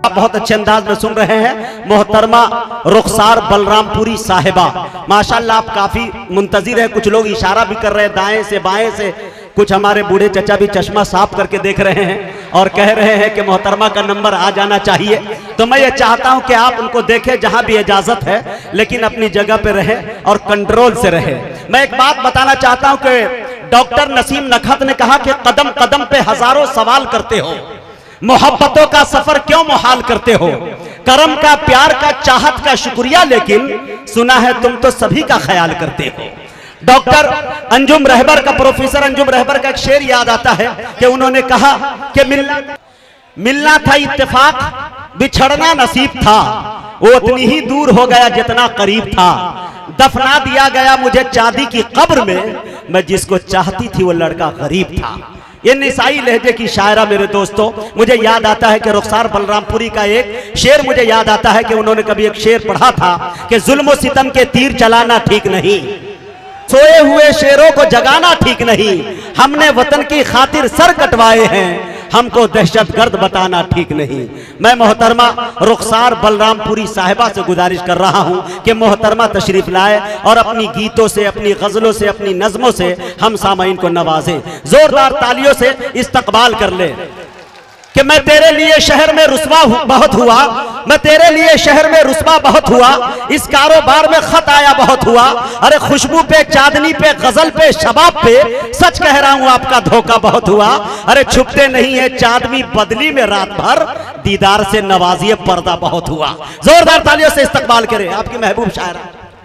आप बहुत अच्छे अंदाज में सुन रहे हैं। मोहतरमा रुखसार बलरामपुरी साहिबा, माशाल्लाह आप काफी मुंतजिर हैं। कुछ लोग इशारा भी कर रहे हैं दाएं से बाएं से, कुछ हमारे बूढ़े चचा भी चश्मा साफ करके देख रहे हैं और कह रहे हैं कि मोहतरमा का नंबर आ जाना चाहिए। तो मैं ये चाहता हूं कि आप उनको देखें जहां भी इजाजत है, लेकिन अपनी जगह पे रहें और कंट्रोल से रहें। मैं एक बात बताना चाहता हूं कि डॉक्टर नसीम नखत ने कहा कि कदम कदम पे हजारों सवाल करते हो, मोहब्बतों का सफर क्यों मुहाल करते हो, करम का, प्यार का, चाहत का शुक्रिया, लेकिन सुना है तुम तो सभी का ख्याल करते हो। डॉक्टर अंजुम रहबर का, प्रोफेसर अंजुम रहबर का एक शेर याद आता है कि उन्होंने कहा कि मिलना था इत्तेफाक, बिछड़ना नसीब था, वो उतनी ही दूर हो गया जितना करीब था, दफना दिया गया मुझे चांदी की कब्र में, मैं जिसको चाहती थी वो लड़का गरीब था। ये निसाई लहजे की शायरा मेरे दोस्तों, मुझे याद आता है कि रुखसार बलरामपुरी का एक शेर मुझे याद आता है कि उन्होंने कभी एक शेर पढ़ा था कि जुल्म सितम के तीर चलाना ठीक नहीं, सोए हुए शेरों को जगाना ठीक नहीं, हमने वतन की खातिर सर कटवाए हैं, हमको दहशतगर्द बताना ठीक नहीं। मैं मोहतरमा रुखसार बलरामपुरी साहिबा से गुजारिश कर रहा हूं कि मोहतरमा तशरीफ लाए और अपनी गीतों से, अपनी गजलों से, अपनी नज़मों से हम सामाइन को नवाजें। जोरदार तालियों से इस्तकबाल कर ले कि मैं तेरे लिए शहर में रुस्वा बहुत हुआ, मैं तेरे लिए शहर में रुस्वा बहुत हुआ, इस कारोबार में खत आया बहुत हुआ, अरे खुशबू पे, चांदनी पे, गजल पे, शबाब पे, सच कह रहा हूं आपका धोखा बहुत हुआ, अरे छुपते नहीं है चांदनी बदली में रात भर, दीदार से नवाजिए पर्दा बहुत हुआ। जोरदार तालियों से इस्तकबाल करें आपकी महबूब शायरा।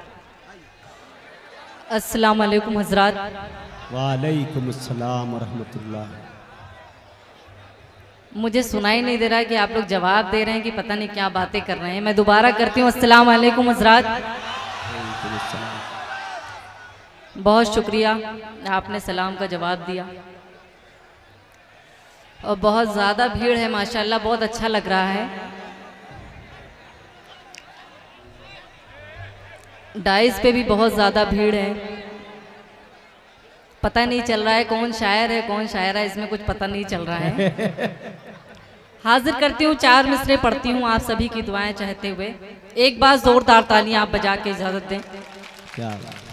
अस्सलाम वालेकुम हजरात। वालेकुम अस्सलाम व रहमतुल्लाह। मुझे सुनाई नहीं दे रहा है कि आप लोग जवाब दे रहे हैं कि पता नहीं क्या बातें कर रहे हैं। मैं दोबारा करती हूँ, अस्सलाम वालेकुम हजरात। बहुत शुक्रिया, आपने सलाम का जवाब दिया और बहुत ज़्यादा भीड़ है माशाल्लाह, बहुत अच्छा लग रहा है। डाइस पे भी बहुत ज़्यादा भीड़ है, पता नहीं चल रहा है कौन शायर है कौन शायरा है, इसमें कुछ पता नहीं चल रहा है। हाजिर करती हूँ, 4 मिसरे पढ़ती हूँ आप सभी की दुआएं चाहते हुए। एक बार जोरदार तालियां आप बजा के इजाजत दें। क्या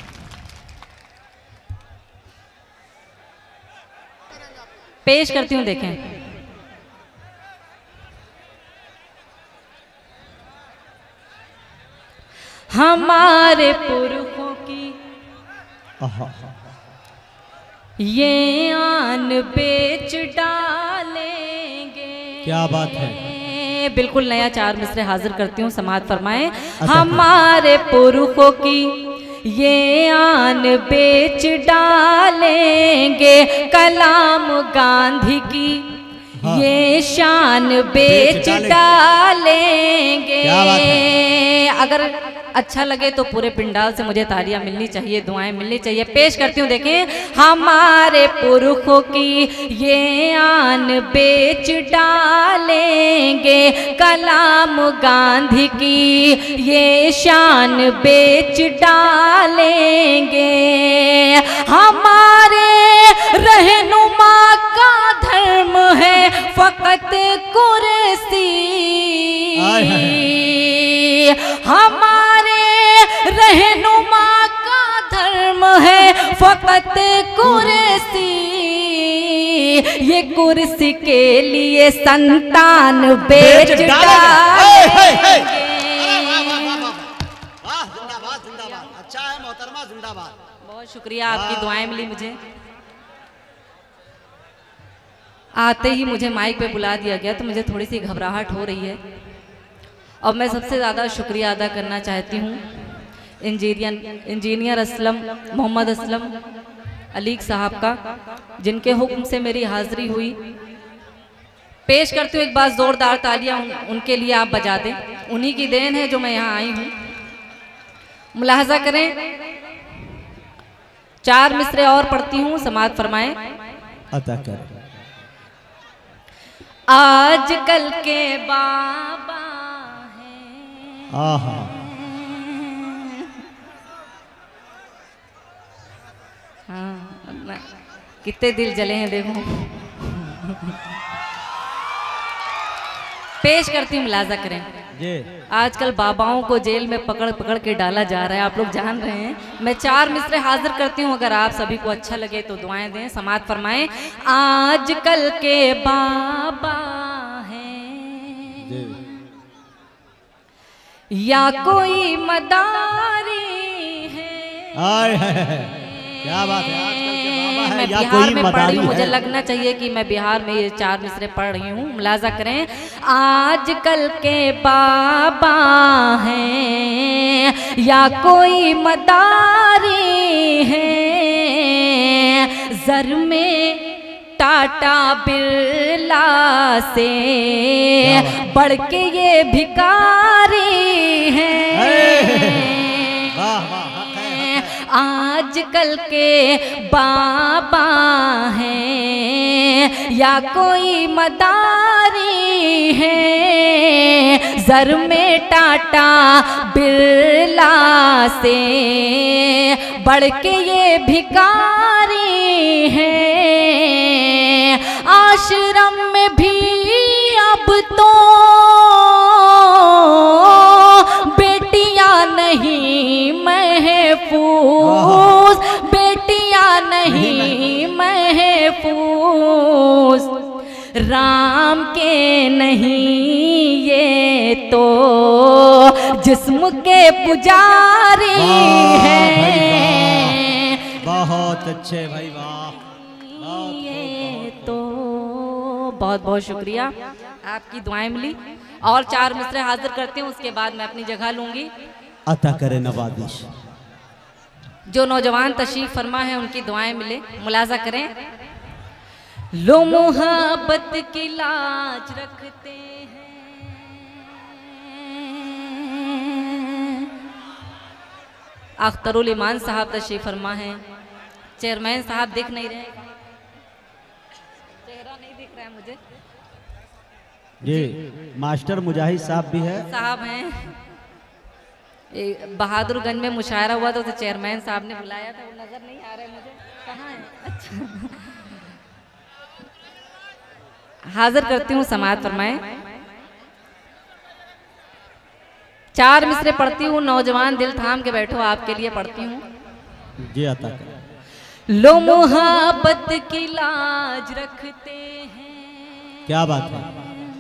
पेश करती हूँ, देखें। हमारे पुरखों की ये आन बेच डालेंगे। क्या बात है, बिल्कुल नया 4 मिसरे हाजिर करती हूँ, समाअत फरमाएं। हमारे पुरखों की ये आन बेच डालेंगे, कलाम गांधी की ये शान बेच डालेंगे। अगर अच्छा लगे तो पूरे पिंडाल से मुझे तालियां मिलनी चाहिए, दुआएं मिलनी चाहिए। पेश करती हूँ, देखें। हमारे पुरखों की ये आन बेच डालेंगे, कलाम गांधी की ये शान बेच डालेंगे, हमारे रहनुमा का धर्म है फकत कुर्सी, हमारे रहनुमा का धर्म है फकत कुर्सी, ये कुर्सी के लिए संतान बेच डालेंगे। अच्छा है मोहतरमा, जिंदाबाद। बहुत शुक्रिया, आपकी दुआएं मिली मुझे। आते ही मुझे माइक पे बुला दिया गया तो मुझे थोड़ी सी घबराहट हो रही है और मैं सबसे ज़्यादा शुक्रिया अदा करना चाहती हूँ इंजीनियर असलम, मोहम्मद असलम अलीक साहब का, जिनके हुक्म से मेरी हाज़िरी हुई। पेश करती हूँ एक बार ज़ोरदार तालियां उनके लिए, आप बजा दें। उन्हीं की देन है जो मैं यहाँ आई हूँ। मुलाहजा करें, 4 मिसरे और पढ़ती हूँ, समाअत फरमाएं। अता कर। आजकल के बाबा हैं, आहा, हाँ, कितने दिल जले हैं देखो। पेश करती हूँ, मुलाजा करें। आजकल बाबाओं को जेल में पकड़ पकड़ के डाला जा रहा है, आप लोग जान रहे हैं। मैं 4 मिसरे हाजिर करती हूँ, अगर आप सभी को अच्छा लगे तो दुआएं दें, समाअत फरमाएं। आजकल के बाबा हैं या कोई मदारी है। क्या बात है, आजकल के बाबा है मैं या बिहार कोई में पढ़ रही हूँ, मुझे है। लगना चाहिए कि मैं बिहार में ये 4 मिसरे पढ़ रही हूँ, मुलाजा करें। आजकल के बाबा हैं या कोई मदारी है, जर में टाटा बिरला से बढ़ के ये भिखारी हैं। आजकल के बाबा हैं या कोई मदारी है, जर में टाटा बिरला से बढ़ के ये भिखारी हैं। आश्रम में भी अब तो बेटियां नहीं महफूज, बेटियां नहीं महफूज, राम के नहीं ये तो जिस्म के पुजारी हैं। बहुत अच्छे भाई, वाह। ये तो बहुत बहुत शुक्रिया, आपकी दुआएं मिली। और 4 मिसरे हाजिर करती हूँ, उसके बाद मैं अपनी जगह लूंगी। अता करे नवादिश। जो नौजवान तशरीफ फरमा है उनकी दुआएं मिले, मुलाजा करें। लो मोहब्बत की लाज रखते हैं, अख्तरुल ईमान साहब तशरीफ फरमा है। चेयरमैन साहब दिख नहीं रहे, चेहरा नहीं दिख रहा है मुझे। जी मास्टर मुजाहिद साहब भी है, साहब हैं। बहादुरगंज में मुशायरा हुआ था तो चेयरमैन साहब ने बुलाया था, वो नजर नहीं आ रहे मुझे, कहाँ है? अच्छा हाजिर करती हूँ, समाअत फरमाएं। 4 मिसरे पढ़ती हूँ, नौजवान दिल थाम के बैठो, आपके लिए पढ़ती हूँ। जी अता कर। लो मोहब्बत की लाज रखते हैं, क्या बात है,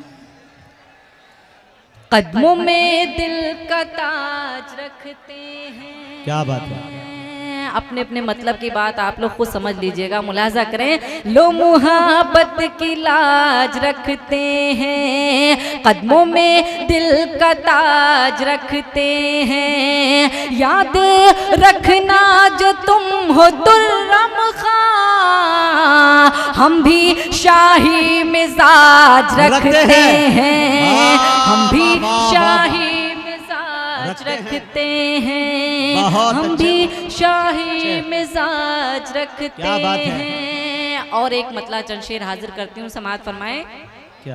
कदमों में दिल का ताज रखते हैं। क्या बात है, अपने अपने मतलब की बात आप लोग खुद समझ लीजिएगा, मुलाजा करें। लो मुहब्बत की लाज रखते हैं, कदमों में दिल का ताज रखते हैं। याद रखना जो तुम हो दुर्रम खां, हम भी शाही मिजाज रखते हैं, हम भी शाही रखते हैं, हम भी शाही मिजाज रखते हैं। और एक मतला चंद शेर हाजिर करती हूँ, समाअत फरमाएं। क्या?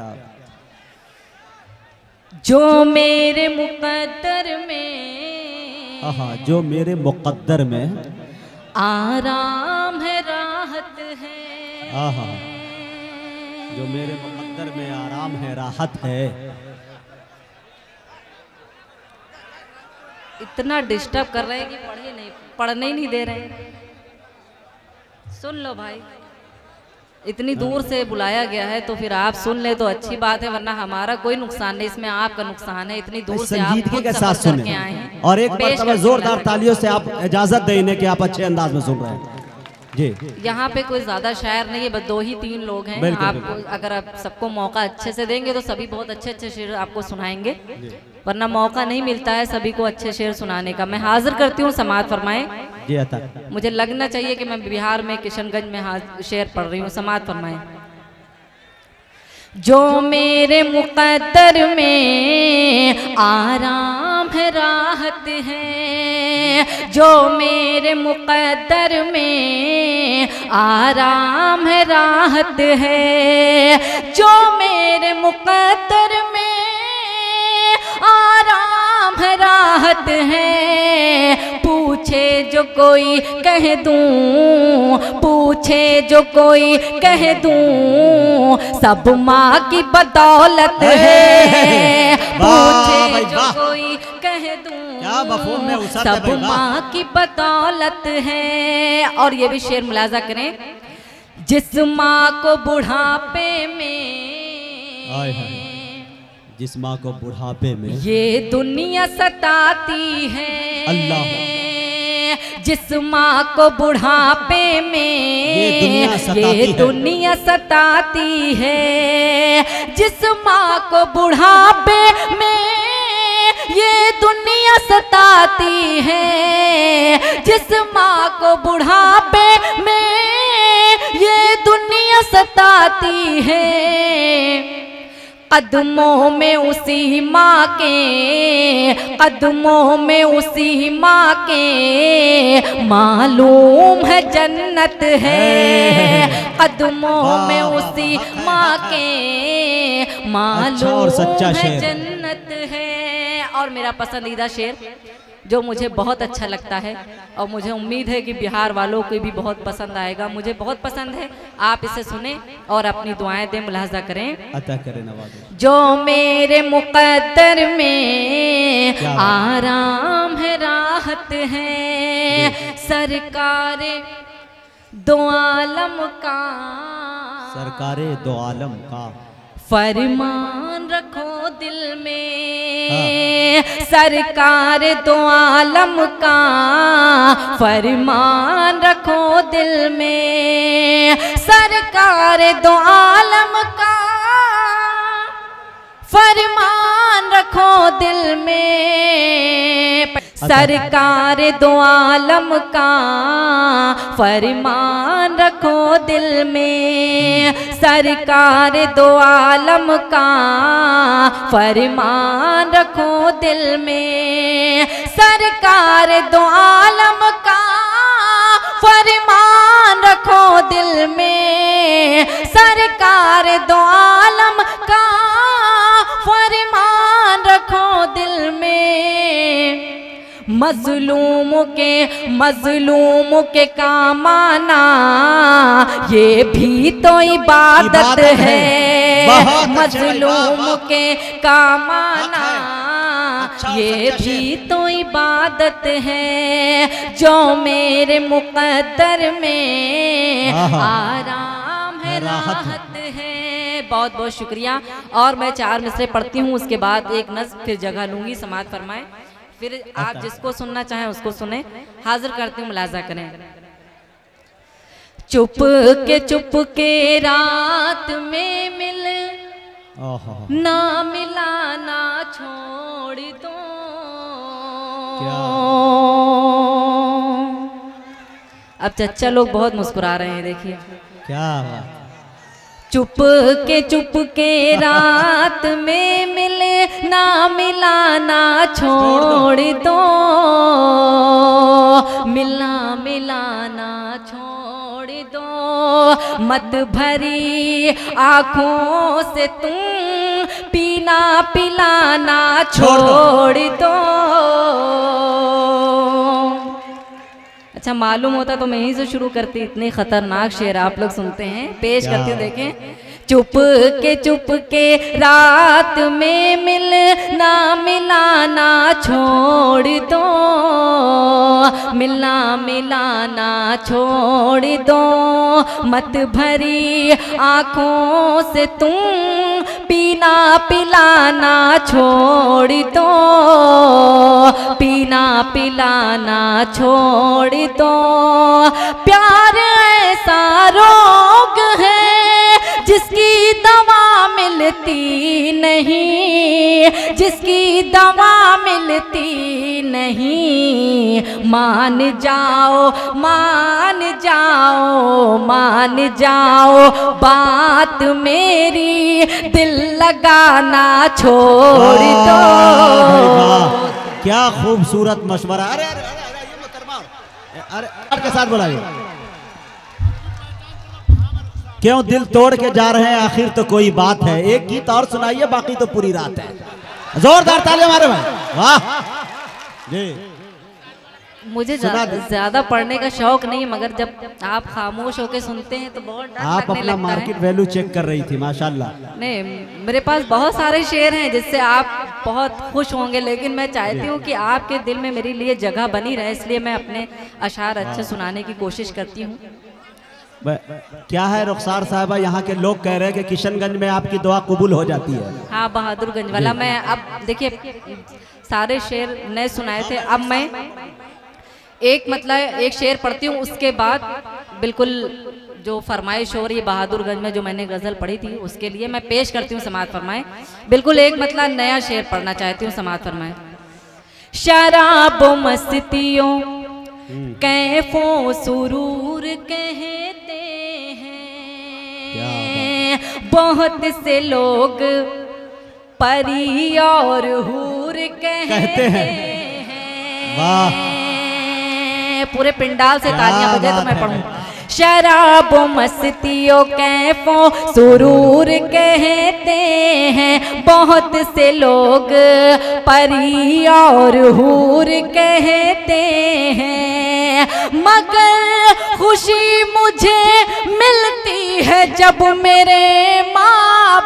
जो मेरे मुकद्दर में, जो मेरे मुकद्दर में आराम है राहत है, जो मेरे मुकद्दर में आराम है राहत है। इतना डिस्टर्ब कर रहे हैं कि पढ़ने ही नहीं दे रहे हैं। सुन लो भाई, इतनी दूर से बुलाया गया है तो फिर आप सुन ले तो अच्छी बात है, वरना हमारा कोई नुकसान नहीं, इसमें आपका नुकसान है। इतनी दूर से आप के साथ सुने आए हैं और एक बार जोरदार तालियों से आप इजाजत देने के आप अच्छे अंदाज में सुन रहे हैं जी। यहाँ पे कोई ज्यादा शायर नहीं है, बस 2 ही 3 लोग हैं। आपको अगर आप सबको मौका अच्छे से देंगे तो सभी बहुत अच्छे अच्छे शेर आपको सुनाएंगे, वरना मौका नहीं मिलता है सभी को अच्छे शेर सुनाने का। मैं हाजिर करती हूँ, समाअत फरमाएं। जी अता। मुझे लगना चाहिए कि मैं बिहार में किशनगंज में शेर पढ़ रही हूँ, समाअत फरमाएं। जो मेरे मुकद्दर में आराम है राहत है, जो मेरे मुकद्दर में आराम है राहत है, जो मेरे मुकद्दर में आराम है राहत है। पूछे जो कोई कह दूं, पूछे जो कोई कह दूं, सब माँ की बदौलत है। पूछे जो कोई कह दूं, सब माँ की बदौलत है। और ये भी शेर मुलाजा करें, जिस माँ को बुढ़ापे में, जिस माँ को बुढ़ापे में ये दुनिया सताती है, अल्लाह, जिस माँ को बुढ़ापे में ये दुनिया सताती है, जिस माँ को बुढ़ापे में ये दुनिया सताती है, जिस माँ को बुढ़ापे में ये दुनिया सताती है, कदमों में उसी माँ के, कदमों में उसी माँ के मालूम है जन्नत है, कदमों में उसी माँ के मालूम है जन्नत है। और मेरा पसंदीदा शेर जो मुझे बहुत अच्छा लगता है और मुझे उम्मीद है कि बिहार वालों को भी बहुत पसंद आएगा, मुझे बहुत पसंद है, आप इसे सुने और अपनी दुआएं दें, मुलाहजा करें। अता करें नवाज़। जो मेरे मुक़द्दर में आराम है, राहत है, सरकारे दो आलम का, सरकारे दो आलम का फरमान रखो दिल में, सरकार दो आलम का फरमान रखो दिल में, सरकार दो आलम का फरमान रखो दिल में, सरकार दो आलम का फरमान रखो दिल में, सरकार दो आलम का फरमान रखो दिल में, सरकार दो आलम का फरमान रखो दिल में, सरकार दो आलम का फरमान रखो दिल में। मजलूम के काम आना ये भी तो इबादत है, मजलूम के काम आना ये भी तो इबादत है, जो मेरे मुक़द्दर में आराम है, राहत है। बहुत बहुत शुक्रिया। और मैं 4 मिसरे पढ़ती हूँ, उसके बाद एक नज़्म फिर जगह लूंगी, समाअत फरमाएं, फिर आप जिसको सुनना चाहें उसको सुने। हाजिर करती हूँ, मुलाजा करें। चुप के रात में मिल ना मिला ना छोड़ दो, अब चच्चा लोग बहुत मुस्कुरा रहे हैं, देखिए क्या बात। चुप के रात में मिले ना मिला ना छोड़ दो, मिलना मिला ना छोड़ दो, मत भरी आँखों से तुम पीना पिलाना छोड़ दो। अच्छा, मालूम होता तो मैं यहीं से शुरू करती, इतने खतरनाक शेर आप लोग सुनते हैं। पेश करती हूँ, देखें। चुप के रात में मिल ना मिला ना छोड़ दो, मिलना मिलाना छोड़ दो, मत भरी आँखों से तुम पीना पिलाना छोड़ दो, पीना पिलाना छोड़ दो। प्यार ऐसा रोग है जिसकी दवा मिलती नहीं, जिसकी दवा मिलती नहीं, मान जाओ मान जाओ मान जाओ बात मेरी, दिल लगाना छोड़ दो। क्या खूबसूरत मशवरा। अरे अरे अरे ये मोहतरमा, अरे के साथ बोला, क्यों दिल तोड़ के जा रहे हैं, आखिर तो कोई बात है। एक गीत और सुनाइए, बाकी तो पूरी रात है। जोरदार ताली हमारे भाई, वाह जी। मुझे ज्यादा पढ़ने का शौक नहीं, मगर जब आप खामोश होकर सुनते हैं तो बहुत डर आप लगने अपना लगता मार्केट है। वैल्यू चेक कर रही थी माशाल्लाह। नहीं, मेरे पास बहुत सारे शेर हैं जिससे आप बहुत खुश होंगे, लेकिन मैं चाहती हूँ कि आपके दिल में मेरे लिए जगह बनी रहे, इसलिए मैं अपने अशार अच्छे सुनाने की कोशिश करती हूँ। क्या है रुखसार साहबा, यहाँ के लोग कह रहे हैं कि किशनगंज में आपकी दुआ कबूल हो जाती है। हाँ, बहादुरगंज वाला। मैं अब देखिए सारे शेर नए सुनाए थे, अब मैं एक शेर पढ़ती हूँ, उसके बाद बिल्कुल जो फरमाइश हो रही है बहादुरगंज में जो मैंने गजल पढ़ी थी उसके लिए मैं पेश करती हूँ। समात फरमाए। बिल्कुल एक नया शेर पढ़ना चाहती हूँ। समात फरमाए। शराबो मस्तियों कैफों सुरूर कहते हैं, बहुत से लोग परी और हूर कहते हैं। वाह, पूरे पिंडाल से तालियां बजे तो मैं पढ़ूं। शराबो मस्तियों कैफों सुरूर कहते हैं, बहुत से लोग परी और हूर कहते हैं, मगर खुशी मुझे मिलती है जब मेरे माँ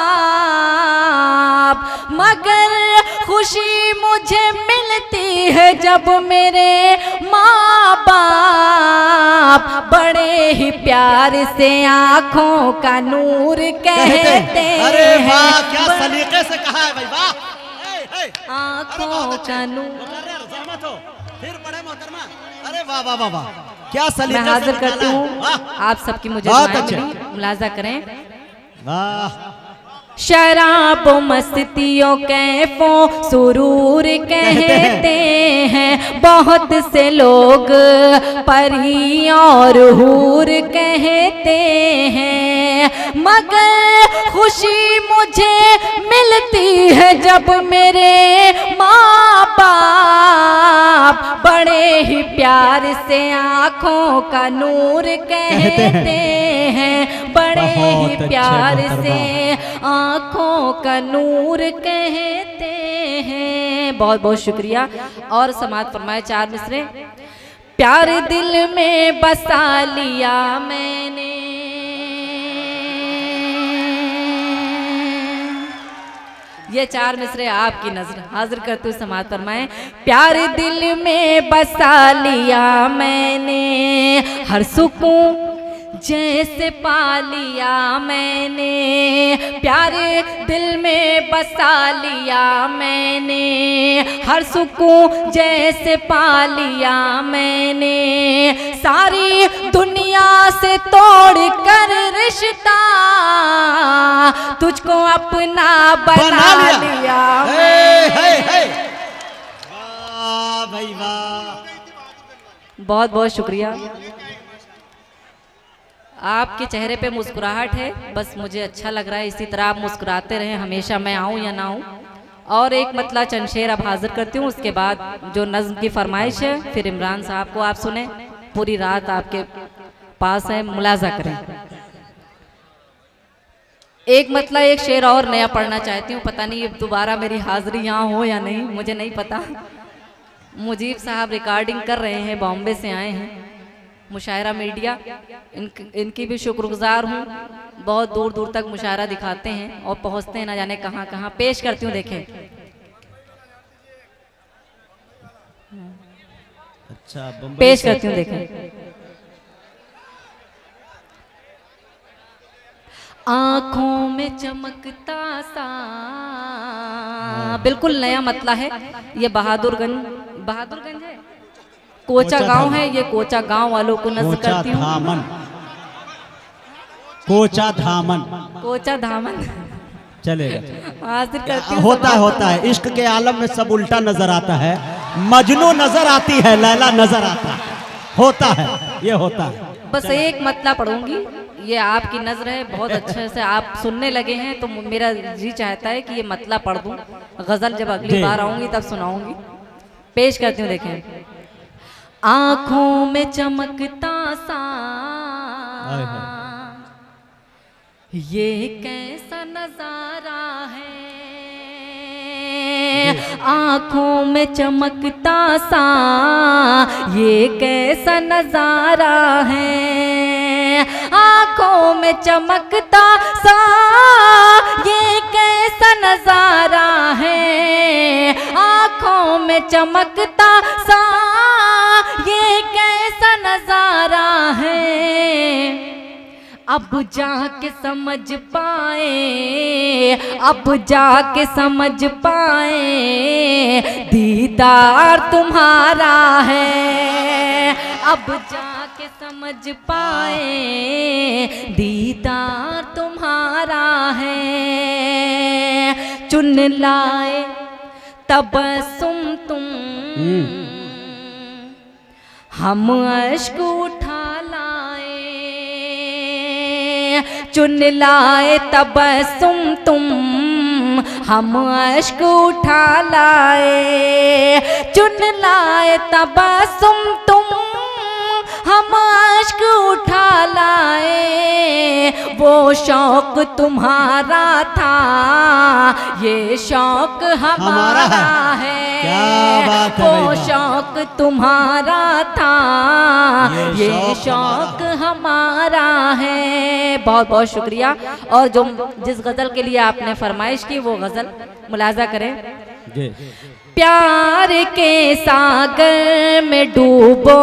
बाप, मगर खुशी मुझे मिलती है जब मेरे माँ बाप बड़े ही प्यार से आँखों का नूर कहते हैं। अरे वाह, क्या सलीके से कहा है भाई, वाह। आँखों का नूर। फिर बड़े मोहतरमा, अरे वाह वाह वाह वाह, क्या सलीके मैं हाजिर करती हूँ, आप सबकी मुझे मुलाजा करें। वाह। शराबो मस्तियों कैफों सुरूर कहते हैं, बहुत से लोग परी और हूर कहते हैं, मगर खुशी मुझे मिलती है जब मेरे माँ बाप बड़े ही प्यार से आँखों का नूर कहते हैं, बड़े ही प्यार से आँखों का नूर कहते हैं। बहुत बहुत शुक्रिया। और समात फरमाए 4 मिसरे। प्यार दिल में बसा लिया मैंने, ये 4 मिसरे आपकी नजर हाजिर करते हुए समात फरमाए। प्यार दिल में बसा लिया मैंने, हर सुकून जैसे पा लिया मैंने, प्यारे दिल में बसा लिया मैंने, हर सुकून जैसे पा लिया मैंने, सारी दुनिया से तोड़ कर रिश्ता तुझको अपना बना लिया। वाह भाई वाह, बहुत बहुत शुक्रिया। आपके चेहरे पे मुस्कुराहट है, बस मुझे अच्छा लग रहा है, इसी तरह आप मुस्कुराते रहें हमेशा, मैं आऊँ या ना आऊँ। और एक चंद शेर अब हाजिर करती हूँ, उसके बाद जो नज्म की फरमाइश है फिर इमरान साहब को आप सुने। पूरी रात आपके पास है, मुलाजा करें। एक शेर और नया पढ़ना चाहती हूँ, पता नहीं दोबारा मेरी हाजिरी यहाँ हो या नहीं, मुझे नहीं पता। मुजीब साहब रिकॉर्डिंग कर रहे हैं, बॉम्बे से आए हैं, मुशायरा मीडिया, इनकी भी शुक्रगुजार हूँ। बहुत दूर दूर तक मुशायरा दिखाते हैं और पहुँचते हैं ना जाने कहाँ कहाँ। पेश करती हूँ, देखें। अच्छा, पेश करती हूँ, देखें। आँखों में चमकता सा, बिल्कुल नया मतला है ये। बहादुरगंज है, कोचा गांव है ये। कोचा गांव वालों को नजर करती हूँ। कोचा धामन चलेगा, हाजिर करती हूँ। होता है इश्क के आलम में सब उल्टा नजर आता है, मजनू नजर आती है, लैला नजर आता है, होता है, ये होता है। बस एक मतला पढ़ूंगी, ये आपकी नजर है, बहुत अच्छे से आप सुनने लगे हैं तो मेरा जी चाहता है कि ये मतला पढ़ दूं। गजल जब अगली बार आऊंगी तब सुनाऊंगी। पेश करती हूँ, देखें। आँखों में चमकता सा ये कैसा नजारा है, आँखों में चमकता सा ये कैसा नजारा है, आँखों में चमकता सा ये कैसा नजारा है, आँखों में चमकता सा ये कैसा नजारा है। अब जाके समझ पाए, अब जाके समझ पाए दीदार तुम्हारा है, अब जाके समझ पाए दीदार तुम्हारा है। चुन लाए तबस्सुम तुम, हम अश्क उठा लाए, चुन लाए तबस्सुम तुम, हम अश्क उठा लाए, चुन लाए तबस्सुम तुम, हम अश्क उठा लाए। वो शौक तुम्हारा था ये शौक हमारा है, क्या बात है, वो शौक तुम्हारा था ये शौक हमारा है। बहुत बहुत शुक्रिया। और जो जिस गजल के लिए आपने फरमाइश की वो गजल मुलाजा करें। प्यार के सागर में डूबो,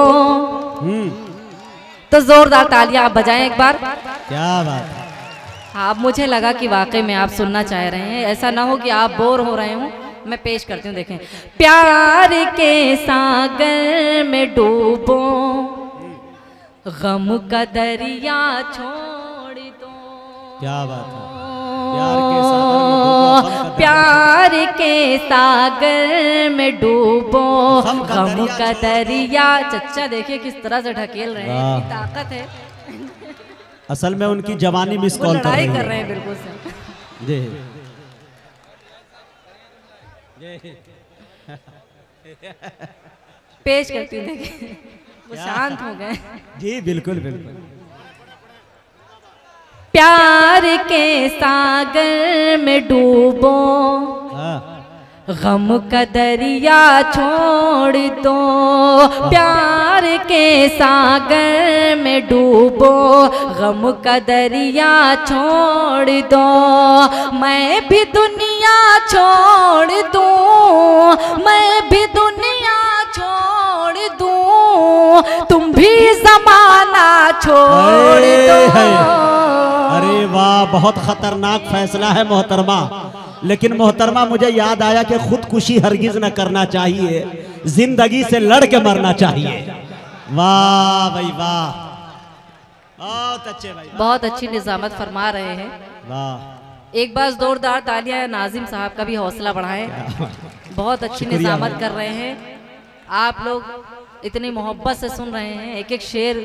तो जोरदार तालियां आप बजाएं एक बार। क्या बात है। हाँ, मुझे लगा कि वाकई में आप सुनना चाह रहे हैं, ऐसा ना हो कि आप बोर हो रहे हो। मैं पेश करती हूँ, देखें। प्यार के सागर में डूबो, गम का दरिया छोड़ दो। क्या बात है। प्यार के सागर में डूबो, गम का दरिया। चच्चा देखिए किस तरह से ढकेल रहे हैं, इतनी ताकत है। असल में उनकी जवानी मिस कॉल कर रहे हैं बिल्कुल से। जी पेश करती हूँ, देखिए वो शांत हो गए। जी बिल्कुल बिल्कुल। प्यार के सागर में डूबो, गम का दरिया छोड़ दो। प्यार के सागर में डूबो, गम का दरिया छोड़ दो। मैं भी दुनिया छोड़ दूं, मैं भी दुनिया छोड़ दूं, तुम भी ज़माना छोड़ दो। अरे वाह, बहुत खतरनाक फैसला है मोहतरमा। लेकिन मोहतरमा मुझे याद आया कि खुदकुशी हरगिज न करना चाहिए, जिंदगी से लड़ के मरना चाहिए। वाह भाई वाह, बहुत अच्छे भाई, बहुत अच्छी निजामत फरमा रहे हैं। वाह, एक बार जोरदार तालियां नाजिम साहब का भी हौसला बढ़ाएं। बहुत अच्छी निजामत कर रहे हैं आप लोग, इतनी मोहब्बत से सुन रहे हैं। एक एक शेर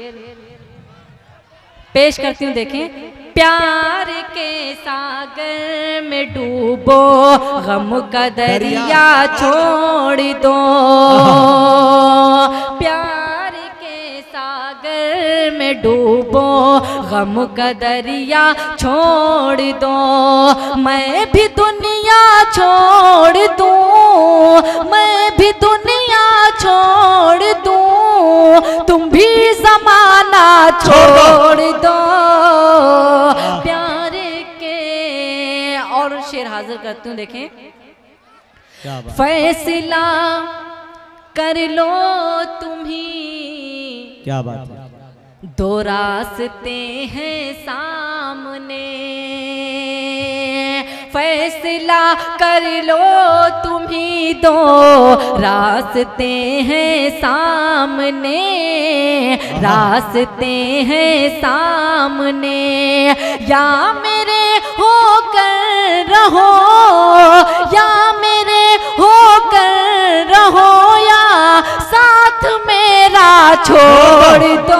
पेश करती हूँ, देखें। प्यार के सागर में डूबो, गम का दरिया छोड़ दो। प्यार के सागर में डूबो, गम का दरिया छोड़ दो। मैं भी दुनिया छोड़ दूं, मैं भी दुनिया छोड़ दूं, तुम भी ज़माना छोड़ दो। प्यार के और शेर हाजिर करती हूँ, देखें। फैसला कर लो तुम ही, क्या बात है। दो रास्ते हैं सामने, फैसला कर लो तुम ही, दो रास्ते हैं सामने, रास्ते हैं सामने। या मेरे होकर रहो, या मेरे होकर रहो, या साथ मेरा छोड़ दो।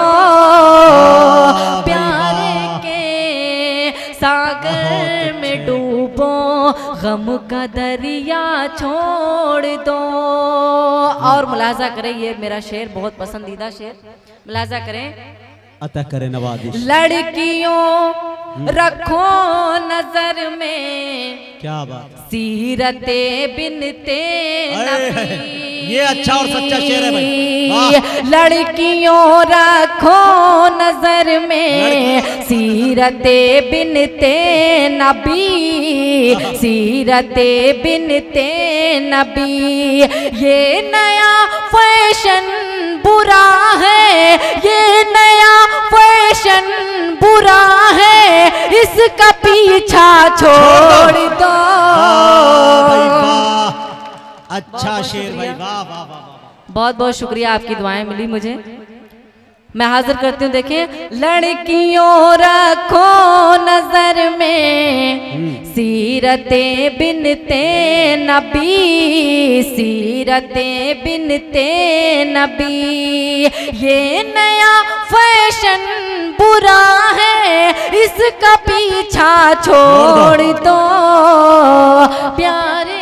प्यार के सागर में डूबो, गम का दरिया छोड़ दो। और मुलाजा करें, ये मेरा शेर बहुत पसंदीदा शेर, मुलाजा करें। अता करे नवाज़िश। लड़कियों रखो नजर में, क्या बात, सीरते बिनते नबी। ये अच्छा और सच्चा शेर है भाई। लड़कियों रखो नजर में, सीरते बिनते नबी, सीरते बिनते नबी। ये नया फैशन बुरा है, ये नया फैशन बुरा है, इसका पीछा छोड़ दो। अच्छा शेर भाई, वाह वाह वाह। बहुत बहुत शुक्रिया, आपकी दुआएं मिली मुझे। मैं हाजिर करती हूँ, देखिए। लड़कियों रखो नजर में, सीरते बिनते नबी, सीरते बिनते नबी। ये नया फैशन बुरा है, इसका पीछा छोड़ दो। प्यार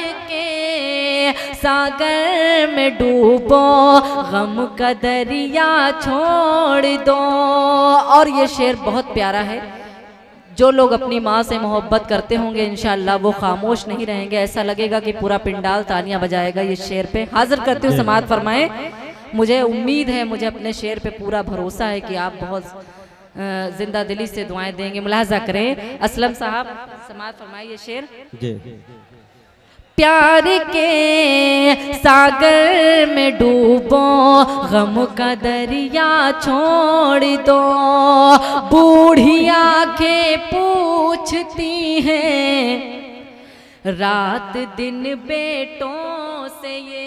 सागर में डूबो, गम का दरिया छोड़ दो। और ये शेर बहुत प्यारा है। जो लोग अपनी माँ से मोहब्बत करते होंगे इंशाअल्लाह वो खामोश नहीं रहेंगे, ऐसा लगेगा कि पूरा पिंडाल तालियां बजाएगा ये शेर पे। हाजिर करती हूँ, समाअत फरमाएं। मुझे उम्मीद है, मुझे अपने शेर पे पूरा भरोसा है कि आप बहुत जिंदा दिली से दुआएं देंगे। मुलाहजा करें, असलम साहब समाअत फरमाएं ये शेर। जी। प्यार के सागर में डूबो, गम का दरिया छोड़ दो। बूढ़ी आंखें पूछती हैं रात दिन बेटों से ये।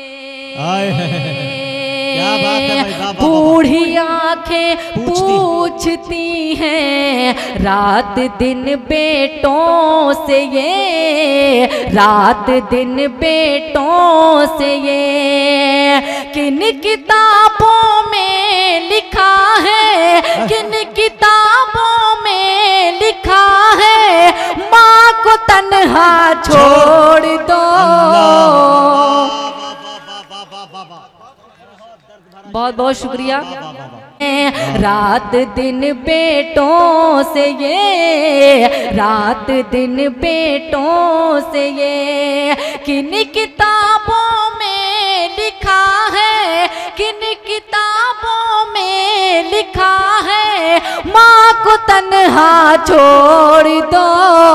क्या बात है भाई, बूढ़ी आंखें पूछती हैं रात दिन बेटों से ये, रात दिन बेटों से ये। किन किताबों में लिखा है, किन किताबों में लिखा है, माँ को तन्हा छोड़ दो। बहुत बहुत शुक्रिया। रात दिन बेटों से ये, रात दिन बेटों से ये। किन किताबों में लिखा है, किन किताबों में लिखा है, माँ को तन्हा छोड़ दो।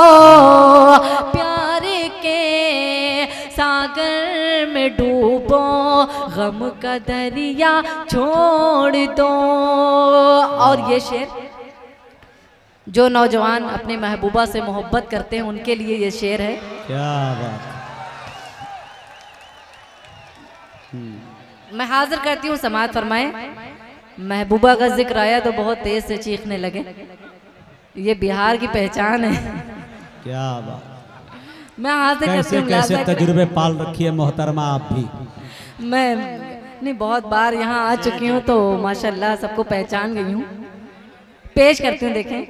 प्यार के सागर में डूबो, गम का दरिया छोड़ दो। और ये शेर जो नौजवान अपने महबूबा से मोहब्बत करते हैं उनके लिए ये शेर है। क्या बात। मैं हाजिर करती हूँ, समाअत फरमाएं। महबूबा का जिक्र आया तो बहुत तेज से चीखने लगे, ये बिहार की पहचान है। क्या बात। मैं हाजिर करती हूँ। कैसे तजुर्बे पाल रखी है मोहतरमा आप भी। मैं नहीं, बहुत बार यहाँ आ चुकी हूँ तो माशाल्लाह सबको पहचान गई हूँ। पेश करती हूँ, देखें।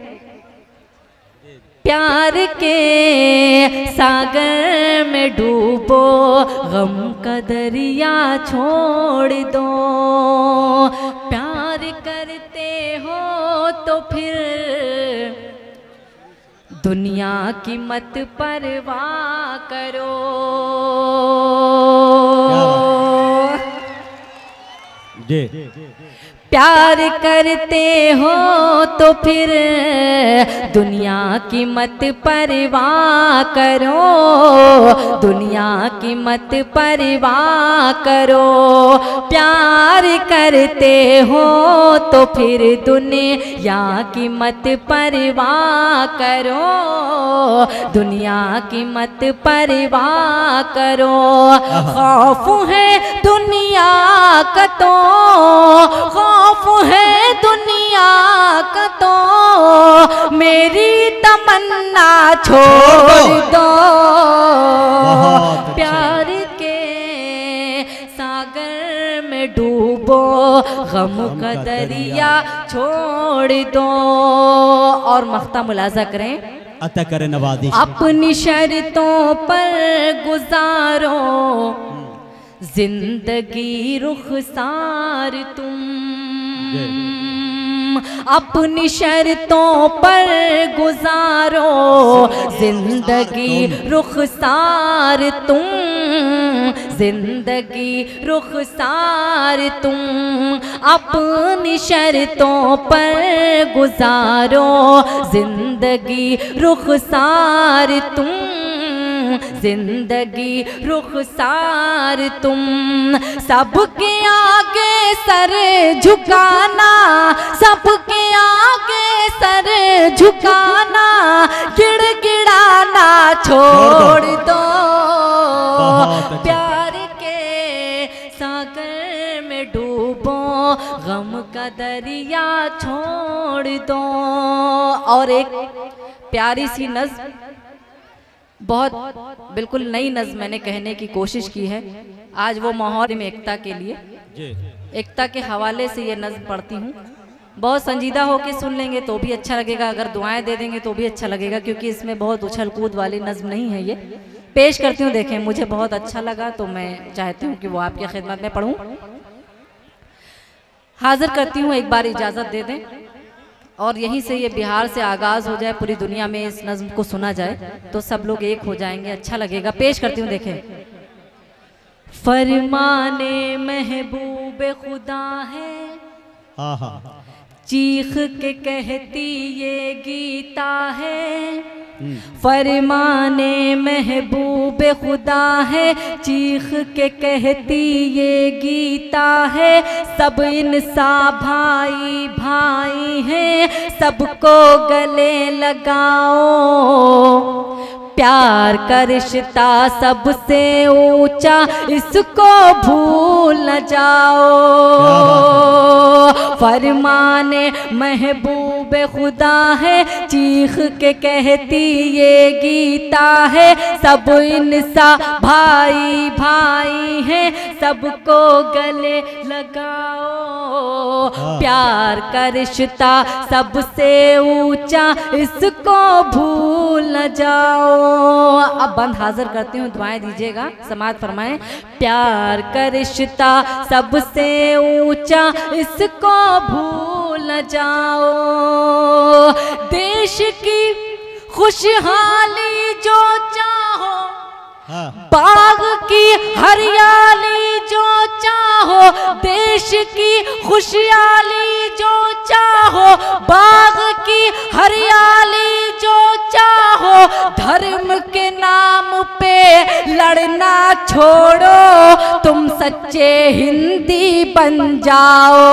प्यार के सागर में डूबो, गम का दरिया छोड़ दो। प्यार करते हो तो फिर दुनिया की मत परवाह करो। जी। प्यार करते हो तो फिर दुनिया की मत परवाह करो, दुनिया की मत परवाह करो। प्यार करते हो तो फिर दुनिया की मत परवाह करो, दुनिया की मत परवाह करो। खौफ है दुनिया का तो, खौफ है दुनिया का तो, मेरी तमन्ना छोड़ दो। प्यार के सागर में डूबो, गम का दरिया छोड़ दो। और मख्ता मुलाजा करें, अता करे नवाज़िश। अपनी शर्तों पर गुजारो जिंदगी रुखसार तुम, अपनी शर्तों पर गुजारो जिंदगी रुखसार तुम, जिंदगी रुखसार तुम, अपनी शर्तों पर गुजारो जिंदगी रुखसार तुम, जिंदगी रुखसार तुम। सबके आगे सर झुकाना, सबके आगे सर झुकाना, गिड़गिड़ाना छोड़ दो, प्यार के सागर में डूबो, गम का दरिया छोड़ दो। और एक प्यारी सी नज़्म, बहुत बिल्कुल नई नज़्म मैंने कहने की कोशिश की है आज वो माहौल में एकता के लिए, एकता के हवाले से ये नज़्म पढ़ती हूँ। बहुत संजीदा होके सुन लेंगे तो भी अच्छा लगेगा, अगर दुआएं दे देंगे तो भी अच्छा लगेगा, क्योंकि इसमें बहुत उछल कूद वाली नज़्म नहीं है। ये पेश करती हूँ, देखें मुझे बहुत अच्छा लगा तो मैं चाहती हूँ कि वो आपकी खिदमत में पढ़ूँ। हाजिर करती हूँ, एक बार इजाज़त दे दें और यहीं से ये बिहार से आगाज़ हो जाए, पूरी दुनिया में इस नज़्म को सुना जाए तो सब लोग एक हो जाएंगे, अच्छा लगेगा। पेश करती हूँ, देखें। फरमाने महबूब खुदा है, चीख के कहती ये गीता है, फरमाने महबूब खुदा है, चीख के कहती ये गीता है। सब इंसान भाई भाई हैं, सबको गले लगाओ, प्यार का रिश्ता सबसे ऊंचा, इसको भूल न जाओ। फरमाने महबूब खुदा है, चीख के कहती ये गीता है। सब इंसान भाई भाई हैं, सबको गले लगाओ, प्यार का रिश्ता सबसे ऊंचा, इसको भूल न जाओ। अब बंद हाजिर करती हूँ, दुआएं दीजिएगा, समाअत फरमाएं। प्यार का रिश्ता सबसे ऊंचा, इसको भूल न जाओ। देश की खुशहाली जो चाहो, बाग की हरियाली जो चाहो, देश की खुशहाली जो चाहो, बाग की हरियाली जो चाहो, धर्म के नाम पे लड़ना छोड़ो, तुम सच्चे हिंदी बन जाओ।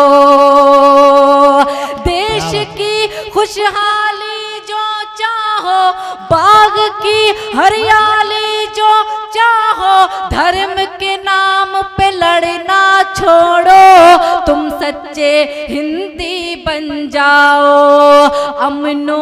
देश की खुशहाली जो चाहो, बाग की हरियाली जो चाहो, धर्म के नाम पे लड़ना छोड़ो, तुम सच्चे हिंदी बन जाओ। अमनो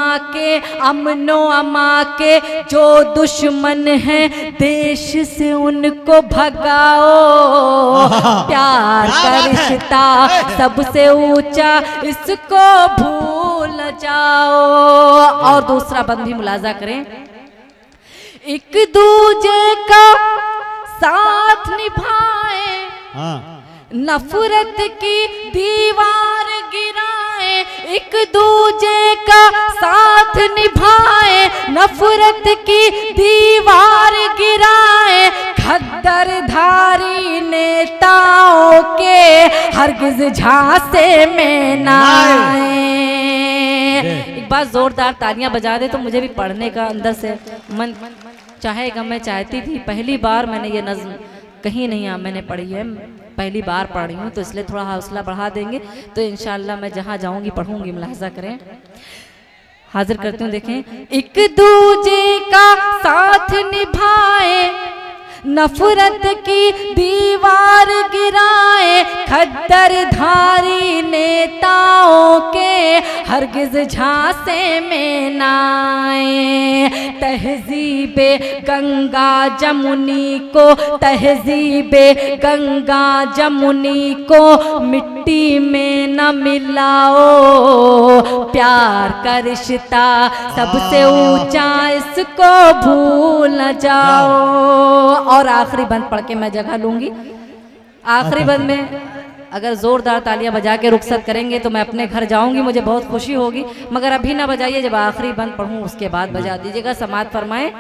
अमा के जो दुश्मन हैं, देश से उनको भगाओ, प्यार का रिश्ता सबसे ऊंचा, इसको भूल जाओ। और दूसरा बंद भी मुलाजा करें। एक दूजे का साथ निभाए, नफरत की दीवार गिराए, एक दूजे का साथ निभाए, नफरत की दीवार गिराए, खद्दर धारी नेताओं के हरगिज झांसे में ना आए। एक बार जोरदार तालियां बजा दे तो मुझे भी पढ़ने का अंदर से मन चाहेगा। मैं चाहती थी, पहली बार मैंने ये नज़्म कहीं नहीं मैंने पढ़ी है, पहली बार पढ़ रही हूँ, तो इसलिए थोड़ा हौसला बढ़ा देंगे तो इंशाअल्लाह मैं जहाँ जाऊँगी पढ़ूँगी। मुलाहजा करें, हाजिर करती हूँ, देखें। एक दूजे का साथ निभाए, नफरत की दीवार गिराए, खद्दर धारी नेताओं के हरगिज झांसे में ना आए। तहजीबे गंगा जमुनी को, तहजीबे गंगा जमुनी को मिट्टी में न मिलाओ, प्यार का रिश्ता सबसे ऊंचा, इसको भूल न जाओ। और आखिरी बंद पढ़ के मैं जगह लूंगी। आखिरी बंद में अगर ज़ोरदार तालियां बजा के रुखसत करेंगे तो मैं अपने घर जाऊंगी, मुझे बहुत खुशी होगी। मगर अभी ना बजाइए, जब आखिरी बंद पढ़ूं उसके बाद बजा दीजिएगा। समात फरमाए।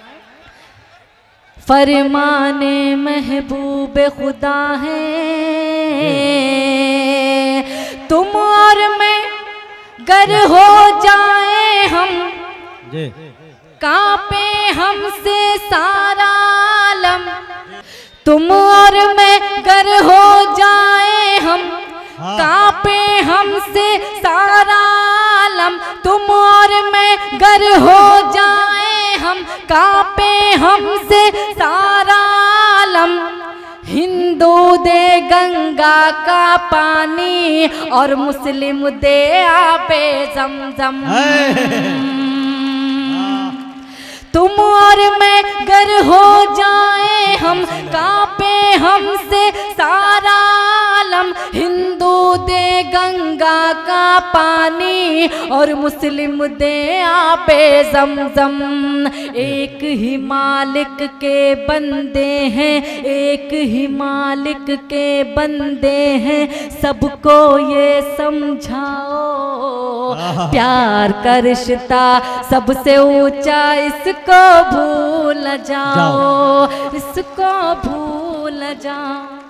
फरमाने महबूब खुदा है तुम और मैं, गर हो जाए हम कांपे हमसे सारा आलम। तुम और मैं गर हो जाए हम कांपे हमसे सारा आलम। तुम और मैं गर हो जाए हम कांपे हमसे सारा आलम। हिंदू दे गंगा का पानी और मुस्लिम दे आबे ज़मज़म। तुम और मैं गर हो जाए हम कांपे हमसे सारा आलम। हिंदू दे गंगा का पानी और मुस्लिम दे आबे ज़मज़म। एक ही मालिक के बंदे हैं, एक ही मालिक के बंदे हैं, सबको ये समझाओ प्यार का रिश्ता सबसे ऊंचा, इसको भूल जाओ, इसको भूल जाओ।